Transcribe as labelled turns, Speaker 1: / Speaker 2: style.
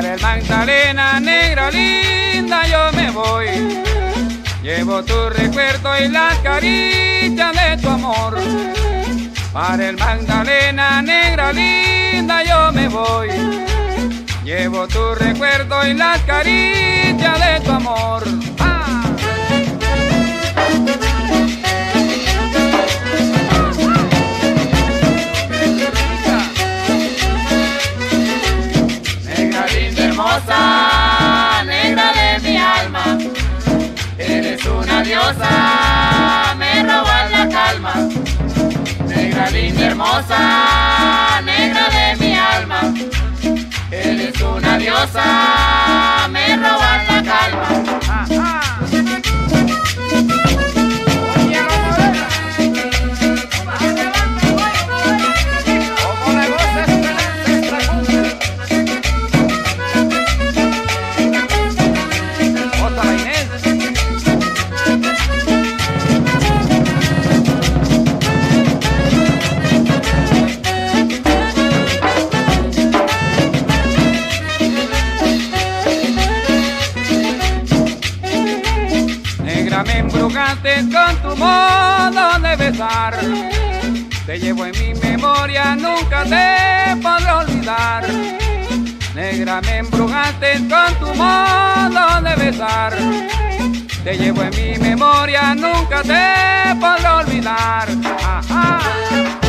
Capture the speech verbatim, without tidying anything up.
Speaker 1: Para el Magdalena, negra linda, yo me voy. Llevo tu recuerdo y las caricias de tu amor. Para el Magdalena, negra linda, yo me voy. Llevo tu recuerdo y las caricias de tu amor. ¡Ah! Negra linda, hermosa, negra de mi alma, eres una diosa, me robas la calma. Negra linda, hermosa, negra de mi alma, eres una diosa, me robas la calma. Ah, ah. Me embrujaste con tu modo de besar, te llevo en mi memoria, nunca te podré olvidar. Negra, me embrujaste con tu modo de besar, te llevo en mi memoria, nunca te podré olvidar. Ah, ah.